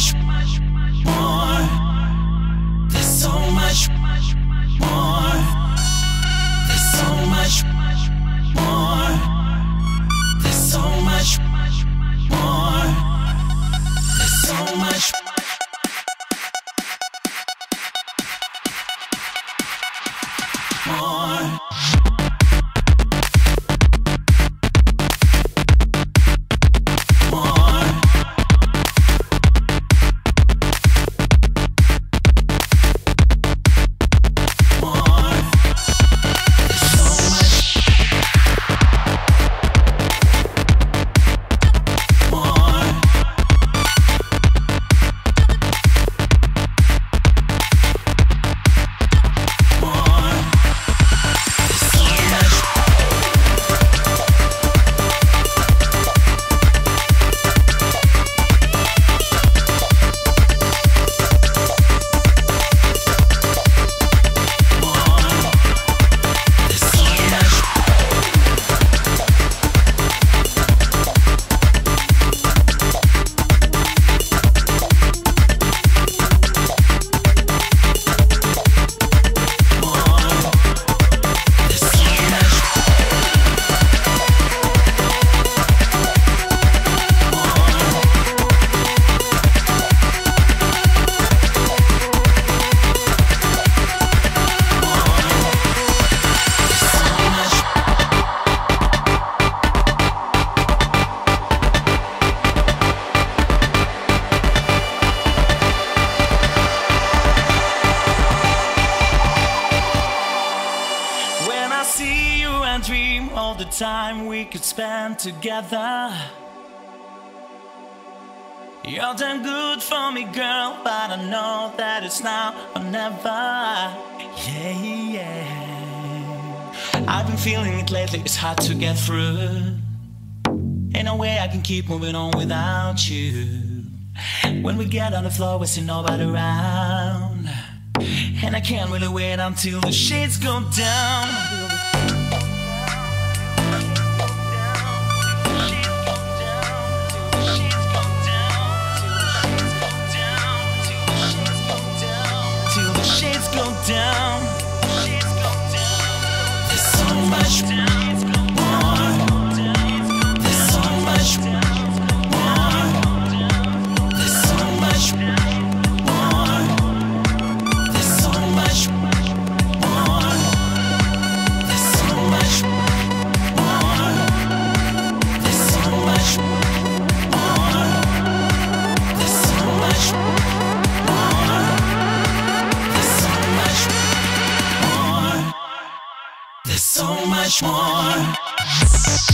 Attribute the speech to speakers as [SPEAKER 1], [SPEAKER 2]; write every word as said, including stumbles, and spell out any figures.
[SPEAKER 1] much more. There's so much more. There's so much more. There's so much more. There's so much more. Dream all the time we could spend together. You're damn good for me, girl, but I know that it's now or never. Yeah, yeah. I've been feeling it lately, it's hard to get through. Ain't no way I can keep moving on without you. When we get on the floor, we see nobody around, and I can't really wait until the shades go down. Down. There's so much more. There's so much more. There's so much more. There's so much more. There's so much more. There's so much more. There's so much more. There's so much more.